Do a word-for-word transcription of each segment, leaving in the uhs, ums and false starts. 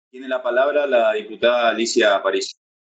Tiene la palabra la diputada Alicia Aparicio.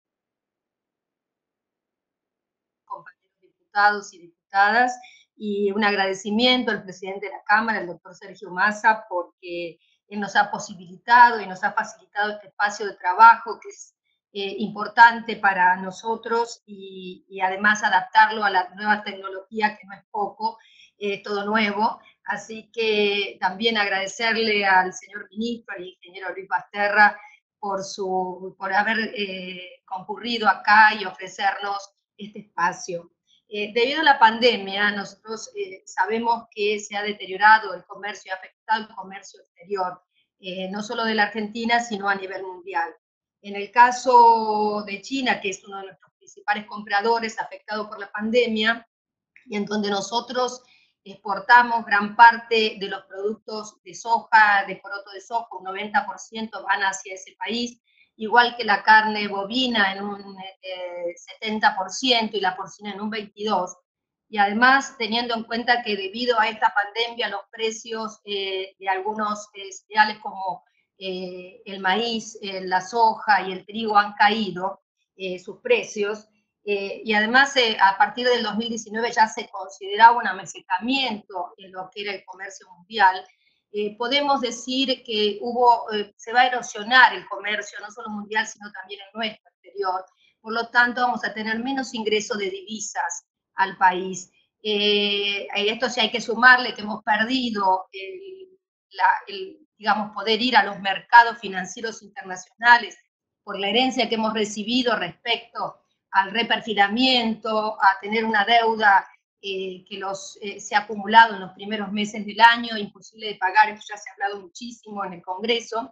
Compañeros diputados y diputadas, y un agradecimiento al presidente de la Cámara, el doctor Sergio Massa, porque él nos ha posibilitado y nos ha facilitado este espacio de trabajo que es eh, importante para nosotros y, y además adaptarlo a la nueva tecnología, que no es poco, es eh, todo nuevo. Así que también agradecerle al señor ministro, al ingeniero Luis Basterra, por, su, por haber eh, concurrido acá y ofrecernos este espacio. Eh, debido a la pandemia, nosotros eh, sabemos que se ha deteriorado el comercio y ha afectado el comercio exterior, eh, no solo de la Argentina, sino a nivel mundial. En el caso de China, que es uno de nuestros principales compradores afectado por la pandemia, y en donde nosotros exportamos gran parte de los productos de soja, de poroto de soja, un noventa por ciento van hacia ese país, igual que la carne bovina en un eh, setenta por ciento y la porcina en un veintidós por ciento. Y además, teniendo en cuenta que debido a esta pandemia, los precios eh, de algunos eh, cereales como eh, el maíz, eh, la soja y el trigo han caído, eh, sus precios, eh, y además eh, a partir del dos mil diecinueve ya se consideraba un amesetamiento en lo que era el comercio mundial. Eh, podemos decir que hubo, eh, se va a erosionar el comercio, no solo mundial, sino también en nuestro exterior. Por lo tanto, vamos a tener menos ingresos de divisas al país. Eh, esto sí hay que sumarle que hemos perdido el, la, el, digamos, poder ir a los mercados financieros internacionales por la herencia que hemos recibido respecto al reperfilamiento, a tener una deuda eh, que los, eh, se ha acumulado en los primeros meses del año, imposible de pagar, esto ya se ha hablado muchísimo en el Congreso.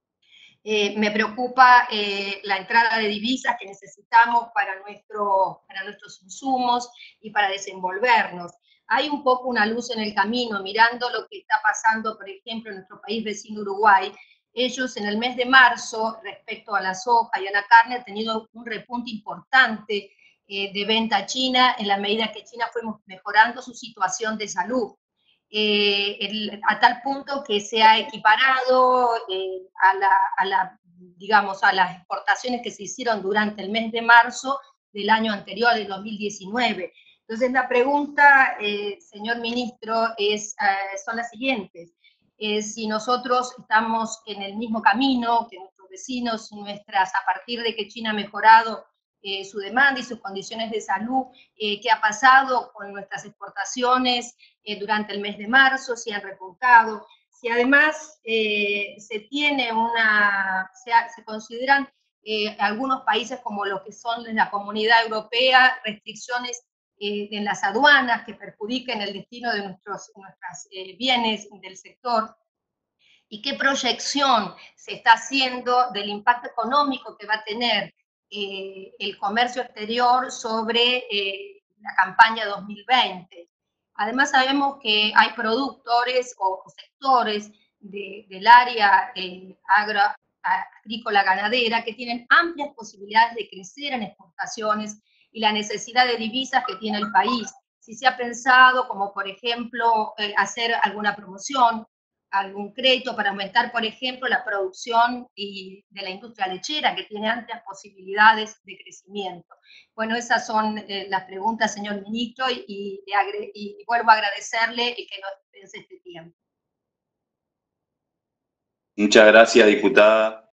Eh, me preocupa eh, la entrada de divisas que necesitamos para, nuestro, para nuestros insumos y para desenvolvernos. Hay un poco una luz en el camino, mirando lo que está pasando, por ejemplo, en nuestro país vecino Uruguay. Ellos en el mes de marzo, respecto a la soja y a la carne, han tenido un repunte importante eh, de venta a China, en la medida que China fue mejorando su situación de salud. Eh, el, a tal punto que se ha equiparado eh, a, la, a, la, digamos, a las exportaciones que se hicieron durante el mes de marzo del año anterior, del dos mil diecinueve. Entonces, la pregunta, eh, señor ministro, es, eh, son las siguientes. Eh, si nosotros estamos en el mismo camino que nuestros vecinos, nuestras, a partir de que China ha mejorado eh, su demanda y sus condiciones de salud, eh, qué ha pasado con nuestras exportaciones eh, durante el mes de marzo, si han repuntado, si además eh, se tiene una, se, se consideran eh, algunos países como los que son en la Comunidad Europea, restricciones eh, en las aduanas que perjudiquen el destino de nuestros nuestros, eh, bienes del sector, y qué proyección se está haciendo del impacto económico que va a tener eh, el comercio exterior sobre eh, la campaña dos mil veinte. Además sabemos que hay productores o, o sectores de, del área eh, agro, agrícola ganadera que tienen amplias posibilidades de crecer en exportaciones y la necesidad de divisas que tiene el país. Si se ha pensado, como por ejemplo, eh, hacer alguna promoción, algún crédito para aumentar, por ejemplo, la producción y de la industria lechera, que tiene amplias posibilidades de crecimiento. Bueno, esas son eh, las preguntas, señor ministro, y, y, y, vuelvo a agradecerle y que nos dispense este tiempo. Muchas gracias, diputada.